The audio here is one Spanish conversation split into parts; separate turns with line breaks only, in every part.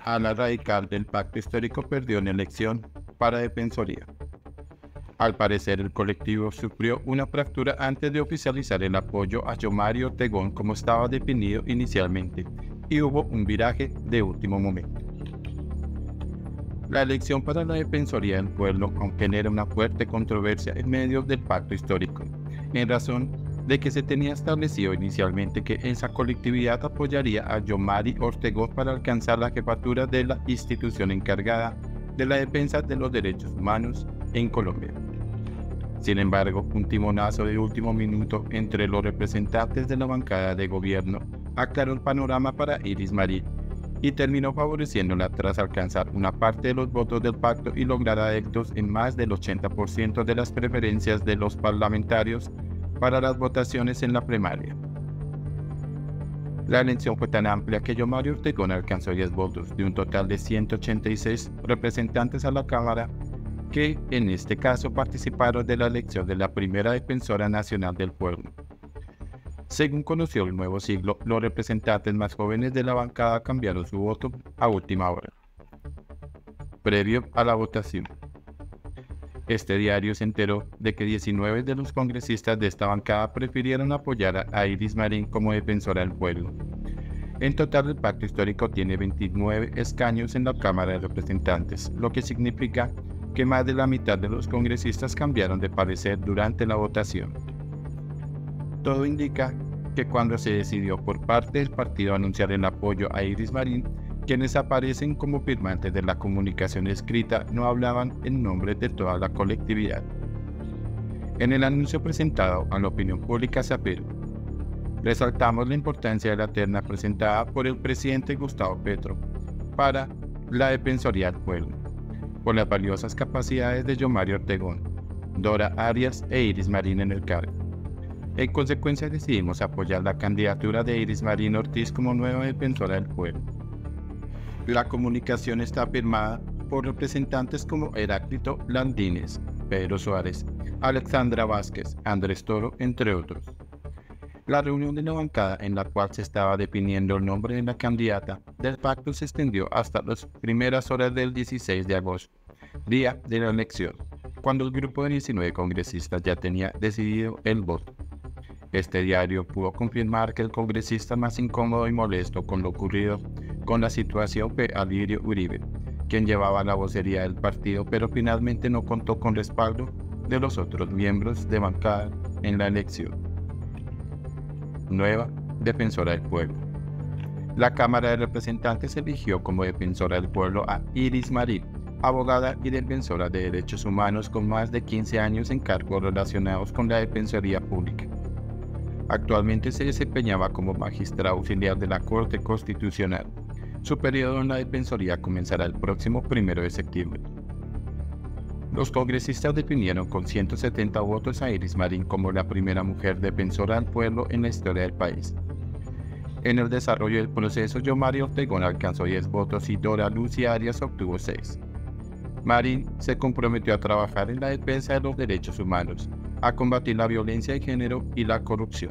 ala radical del pacto histórico perdió una elección para Defensoría. Al parecer, el colectivo sufrió una fractura antes de oficializar el apoyo a Yomari Ortegón como estaba definido inicialmente, y hubo un viraje de último momento. La elección para la Defensoría del Pueblo aún genera una fuerte controversia en medio del pacto histórico, en razón de que se tenía establecido inicialmente que esa colectividad apoyaría a Yomari Ortegón para alcanzar la jefatura de la institución encargada de la defensa de los derechos humanos en Colombia. Sin embargo, un timonazo de último minuto entre los representantes de la bancada de gobierno aclaró el panorama para Iris Marín y terminó favoreciéndola tras alcanzar una parte de los votos del pacto y lograr adeptos en más del 80% de las preferencias de los parlamentarios para las votaciones en la primaria. La elección fue tan amplia que Yomari Ortegón alcanzó 10 votos de un total de 186 representantes a la Cámara que en este caso participaron de la elección de la primera Defensora Nacional del Pueblo. Según conoció el Nuevo Siglo, los representantes más jóvenes de la bancada cambiaron su voto a última hora, previo a la votación. Este diario se enteró de que 19 de los congresistas de esta bancada prefirieron apoyar a Iris Marín como Defensora del Pueblo. En total, el pacto histórico tiene 29 escaños en la Cámara de Representantes, lo que significa que más de la mitad de los congresistas cambiaron de parecer durante la votación. Todo indica que cuando se decidió por parte del partido anunciar el apoyo a Iris Marín, quienes aparecen como firmantes de la comunicación escrita no hablaban en nombre de toda la colectividad. En el anuncio presentado a la opinión pública se afirma: resaltamos la importancia de la terna presentada por el presidente Gustavo Petro para la Defensoría del Pueblo, por las valiosas capacidades de Yomari Ortegón, Dora Arias e Iris Marín en el cargo. En consecuencia, decidimos apoyar la candidatura de Iris Marín Ortiz como nueva Defensora del Pueblo. La comunicación está firmada por representantes como Heráclito Landines, Pedro Suárez, Alexandra Vázquez, Andrés Toro, entre otros. La reunión de la bancada en la cual se estaba definiendo el nombre de la candidata del pacto se extendió hasta las primeras horas del 16 de agosto, día de la elección, cuando el grupo de 19 congresistas ya tenía decidido el voto. Este diario pudo confirmar que el congresista más incómodo y molesto con lo ocurrido con la situación fue Alirio Uribe, quien llevaba la vocería del partido, pero finalmente no contó con respaldo de los otros miembros de bancada en la elección. Nueva Defensora del Pueblo. La Cámara de Representantes eligió como Defensora del Pueblo a Iris Marín, abogada y defensora de derechos humanos con más de 15 años en cargos relacionados con la Defensoría Pública. Actualmente se desempeñaba como magistrada auxiliar de la Corte Constitucional. Su periodo en la Defensoría comenzará el próximo 1 de septiembre. Los congresistas definieron con 170 votos a Iris Marín como la primera mujer defensora del pueblo en la historia del país. En el desarrollo del proceso, Yomari Ortegón alcanzó 10 votos y Dora Lucia Arias obtuvo 6. Marín se comprometió a trabajar en la defensa de los derechos humanos, a combatir la violencia de género y la corrupción.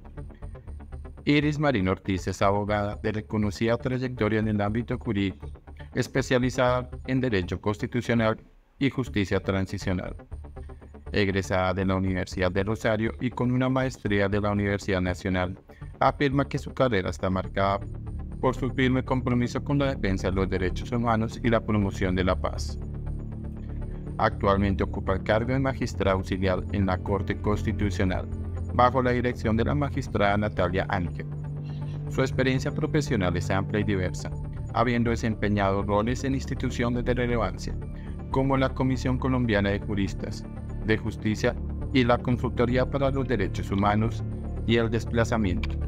Iris Marín Ortiz es abogada de reconocida trayectoria en el ámbito jurídico, especializada en Derecho Constitucional y Justicia Transicional. Egresada de la Universidad de Rosario y con una maestría de la Universidad Nacional, afirma que su carrera está marcada por su firme compromiso con la defensa de los derechos humanos y la promoción de la paz. Actualmente ocupa el cargo de magistrada auxiliar en la Corte Constitucional, bajo la dirección de la magistrada Natalia Ángel. Su experiencia profesional es amplia y diversa, habiendo desempeñado roles en instituciones de relevancia, como la Comisión Colombiana de Juristas de Justicia y la Consultoría para los Derechos Humanos y el Desplazamiento.